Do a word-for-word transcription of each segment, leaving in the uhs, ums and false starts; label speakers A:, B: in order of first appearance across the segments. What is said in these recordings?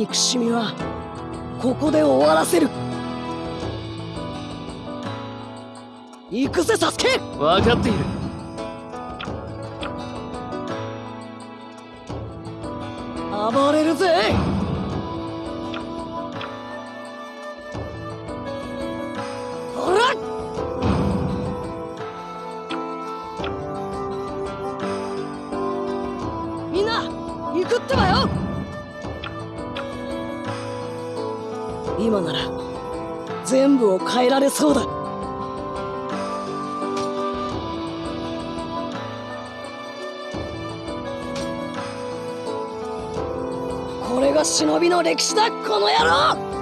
A: 憎しみはここで終わらせる。行くぜサスケ。
B: 分かっている。
A: 暴れるぜ。ほらみんな行くってばよ。今なら全部を変えられそうだ。これが忍びの歴史だ、この野郎。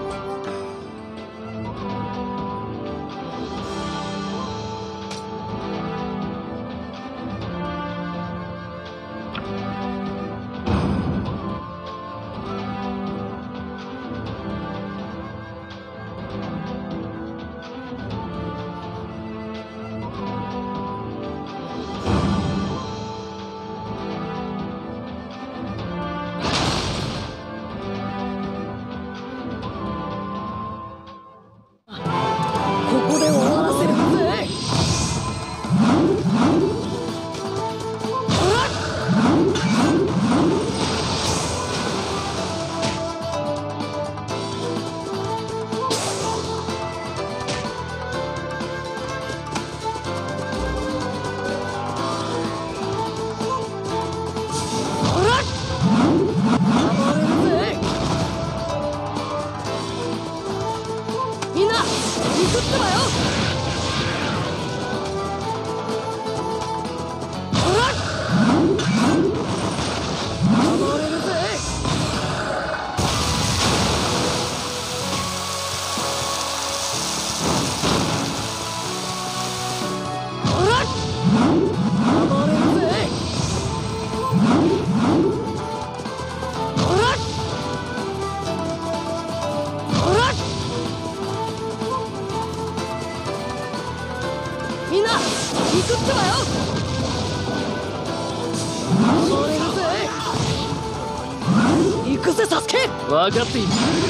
B: 分かっている。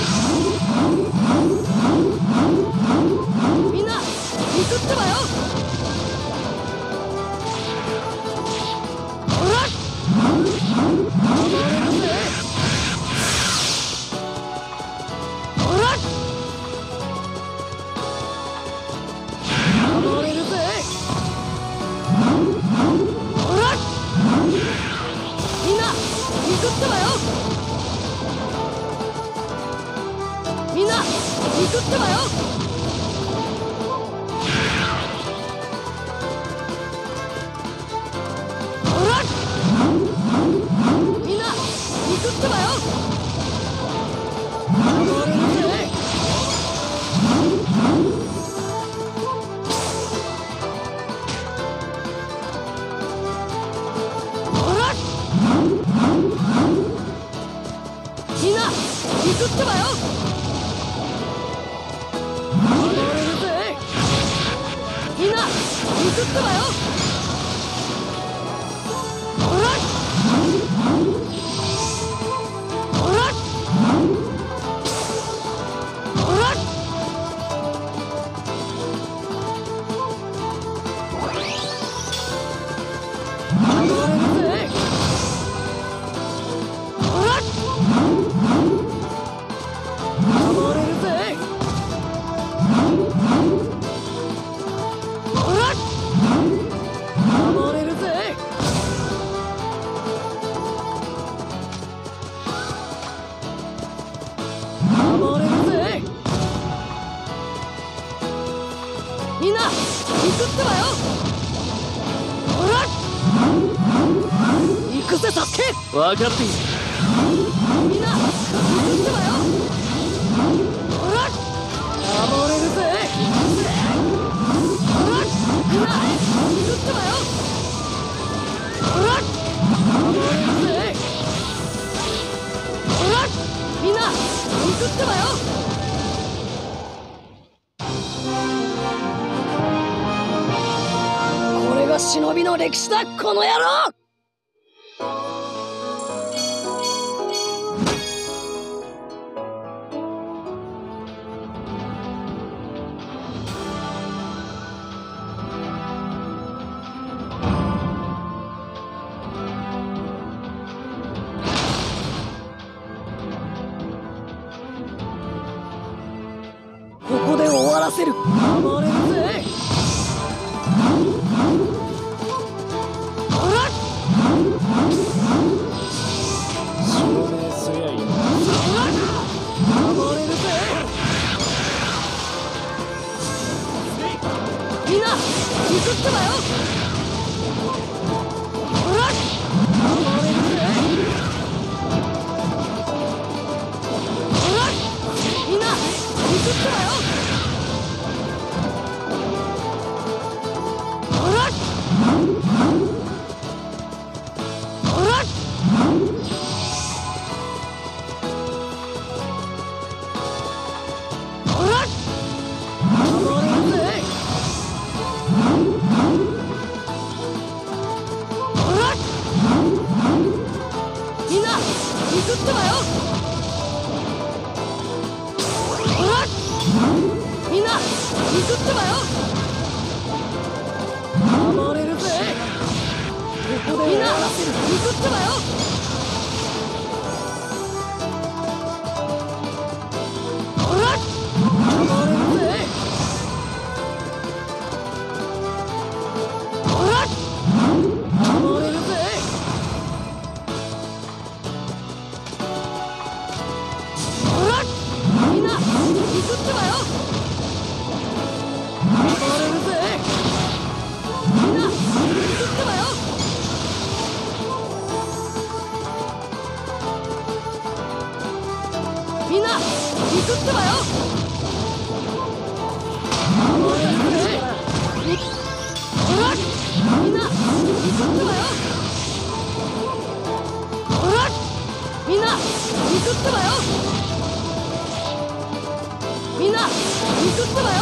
A: みんな行くってばよ。ほらほら暴れるぜ。ほらみんな行くってばよ。みんな行くってばよ。ほらみんな行くってばよ。暴れるぜ。ほらみんな行くってばよ。みんな行くってばよ。ほらほらほら暴れるぜ。ほら暴れるぜ。ほら暴れるぜ。暴れるぜ。みんな行くってばよ。ほら行くぜサスケ。
B: 分かっている。
A: みんな行くってばよ。ほら暴れるぜ。ほらみんな行くってばよ。ほら暴れるぜ。ほらみんな行くってばよ。これが忍びの歴史だ、この野郎。 らせる。暴れるぜ。ほら
B: 証明すりゃいいんだ。
A: 暴れるぜ。みんな行くってばよ。ほら暴れるぜ。ほらみんな行くってばよ。ほらほらほら暴れるぜ。ほらみんな行くってばよ。ほらみんな行くってばよ。暴れるぜ。ここでみんな行くってばよ。ほら暴れるぜ。ほら暴れるぜ。ほらみんな行くってばよ。暴れるぜ。みんな行くってばよ。みんな行くってばよ。暴れるぜ。ほらみんな行くってばよ。ほらみんな行くってばよ。みんな行くってばよ。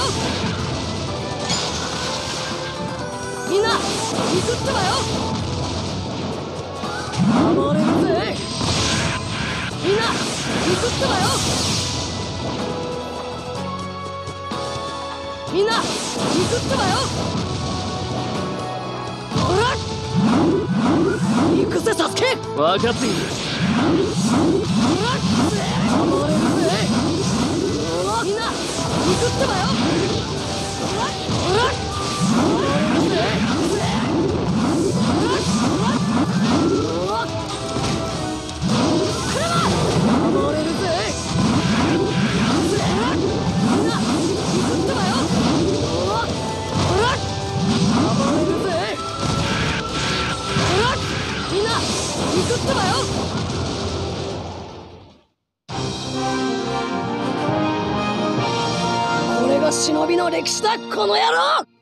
A: みんな行くってばよ。暴れるぜ。みんな行くってばよ。みんな行くってばよ。ほら行くぜサスケ。
B: 分かっている。
A: ほら暴れるぜ。みんな行くってばよ。ほらほら暴れるぜ。ほらほら暴れるぜ。ほらみんな行くってばよ。ほら暴れるぜ。ほらみんな行くってばよ。これが忍びの歴史だこの野郎。